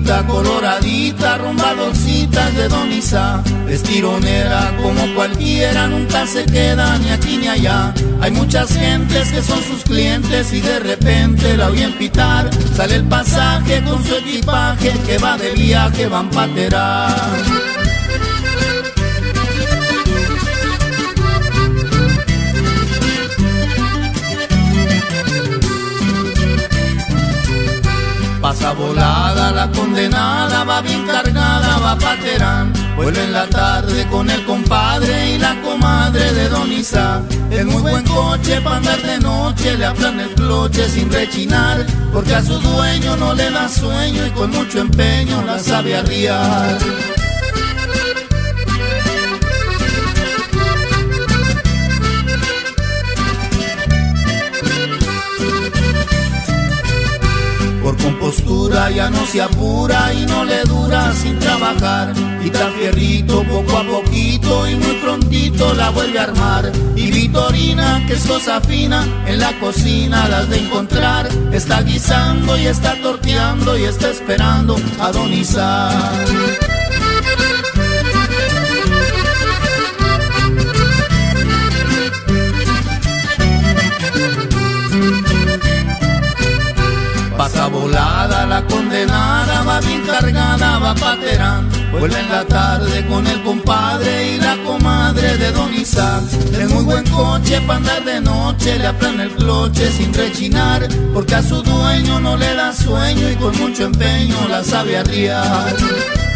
bonita, coloradita, rumbadorcita de Don Isa. Es tironera como cualquiera, nunca se queda ni aquí ni allá. Hay muchas gentes que son sus clientes y de repente la oyen pitar. Sale el pasaje con su equipaje que va de viaje, van paterar. Pasa volada la condenada, va bien cargada, va pa' Terán. Vuelve en la tarde con el compadre y la comadre de Don Isa. Es muy buen coche pa' andar de noche, le aplana el cloche sin rechinar, porque a su dueño no le da sueño y con mucho empeño la sabe arriar. Por compostura ya no se apura y no le dura sin trabajar. Quita fierrito poco a poquito y muy prontito la vuelve a armar. Y Vitorina, que es cosa fina, en la cocina las de encontrar. Está guisando y está torteando y está esperando a Don Isa. Pasa volada la condenada, va bien cargada, va pa' Terán. Vuelve en la tarde con el compadre y la comadre de Don Isa. Es muy buen coche pa' andar de noche, le aplana el cloche sin rechinar, porque a su dueño no le da sueño y con mucho empeño la sabe arriar.